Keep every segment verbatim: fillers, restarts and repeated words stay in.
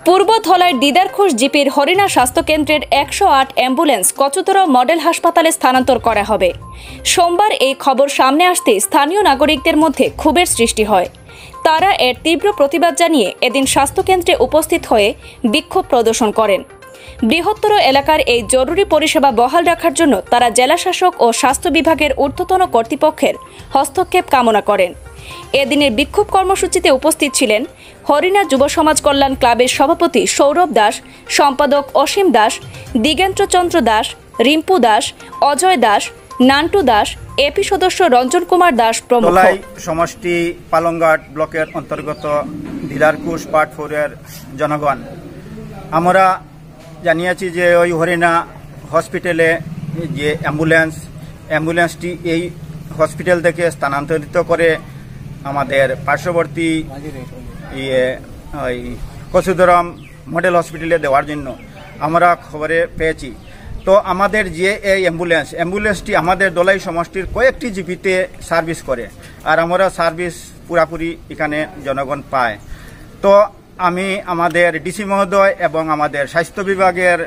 পূর্বধলার দিদারখোশ জিপির হরিণা স্বাস্থ্যকেন্দ্রের একশো আট অ্যাম্বুলেন্স কচুতরা মডেল হাসপাতালে স্থানান্তর করা হবে। সোমবার এই খবর সামনে আসতে স্থানীয় নাগরিকদের মধ্যে ক্ষোভের সৃষ্টি হয়। তারা এর তীব্র প্রতিবাদ জানিয়ে এদিন স্বাস্থ্যকেন্দ্রে উপস্থিত হয়ে বিক্ষোভ প্রদর্শন করেন। বৃহত্তর এলাকার এই জরুরি পরিষেবা বহাল রাখার জন্য তারা জেলাশাসক ও স্বাস্থ্য বিভাগের ঊর্ধ্বতন কর্তৃপক্ষের হস্তক্ষেপ কামনা করেন। এদিনের বিক্ষোভ কর্মসূচিতে উপস্থিত ছিলেন হরিণা যুব সমাজ কল্যাণ ক্লাবের সভাপতি সৌরভ দাস, সম্পাদক অসীম দাস, দিগেন্দ্রচন্দ্র দাস, রিম্পু দাস, অজয় দাস, নান্টু দাস, এপি সদস্য রঞ্জন কুমার দাস প্রমুখ। সমষ্টি পালংঘাট ব্লকের অন্তর্গত দিদারখোশ পার্ট ফোরের জনগণ, আমরা জানিয়েছি যে ওই হরিণা হসপিটালে যে অ্যাম্বুলেন্স অ্যাম্বুলেন্সটি এই হসপিটাল থেকে স্থানান্তরিত করে আমাদের পার্শ্ববর্তী ইয়ে ওই কচুদরম মডেল হসপিটালে দেওয়ার জন্য আমরা খবরে পেয়েছি। তো আমাদের যে এই অ্যাম্বুলেন্স অ্যাম্বুলেন্সটি আমাদের দলাই সমষ্টির কয়েকটি জিপিতে সার্ভিস করে, আর আমরা সার্ভিস পুরাপুরি এখানে জনগণ পায়। তো আমি আমাদের ডিসি মহোদয় এবং আমাদের স্বাস্থ্য বিভাগের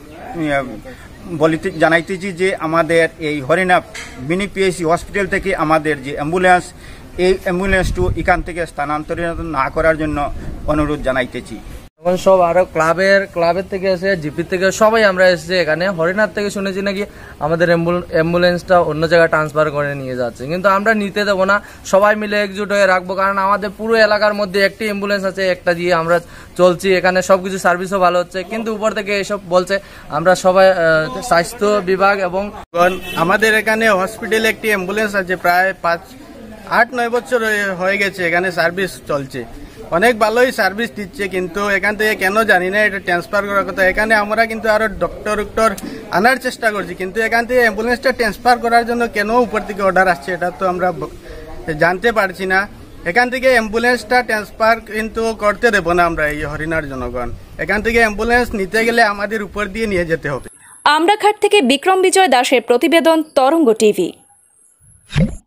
বলিতে জানাইতেছি যে আমাদের এই হরিণা মিনি পিএইচসি হসপিটাল থেকে আমাদের যে অ্যাম্বুলেন্স এই অ্যাম্বুলেন্সটু এখান থেকে স্থানান্তরিত না করার জন্য অনুরোধ জানাইতেছি। এখন সব আরো ক্লাবের ক্লাবের থেকে এসে জিপি থেকে সবাই আমরা এসেছি এখানে। হরিণার থেকে শুনেছি নাকি আমাদের অ্যাম্বুলেন্সটা অন্য জায়গায় ট্রান্সফার করে নিয়ে যাচ্ছে, কিন্তু আমরা নিতে দেবো না, সবাই মিলে একজুট হয়ে রাখবো। কারণ আমাদের পুরো এলাকার মধ্যে একটি অ্যাম্বুলেন্স আছে, একটা দিয়ে আমরা চলছি, এখানে সবকিছু সার্ভিসও ভালো হচ্ছে, কিন্তু উপর থেকে এসব বলছে। আমরা সবাই স্বাস্থ্য বিভাগ এবং আমাদের এখানে হসপিটালে একটি অ্যাম্বুলেন্স আছে, প্রায় পাঁচ আট নয় বছর হয়ে গেছে এখানে সার্ভিস চলছে, অনেক ভালোই সার্ভিস দিচ্ছে, কিন্তু এখান থেকে কেন জানি না এটা ট্রান্সফার করার কথা। এখানে আমরা কিন্তু আরো ডক্টর ডক্টর আনার চেষ্টা করছি, কিন্তু এখান থেকে অ্যাম্বুলেন্সটা ট্রান্সফার করার জন্য কেন উপর থেকে অর্ডার আসছে এটা তো আমরা জানতে পারছি না। এখান থেকে অ্যাম্বুলেন্সটা ট্রান্সফার কিন্তু করতে দেবো না আমরা এই হরিণার জনগণ। এখান থেকে অ্যাম্বুলেন্স নিতে গেলে আমাদের উপর দিয়ে নিয়ে যেতে হবে। আমরাঘাট থেকে বিক্রম বিজয় দাসের প্রতিবেদন, তরঙ্গ টিভি।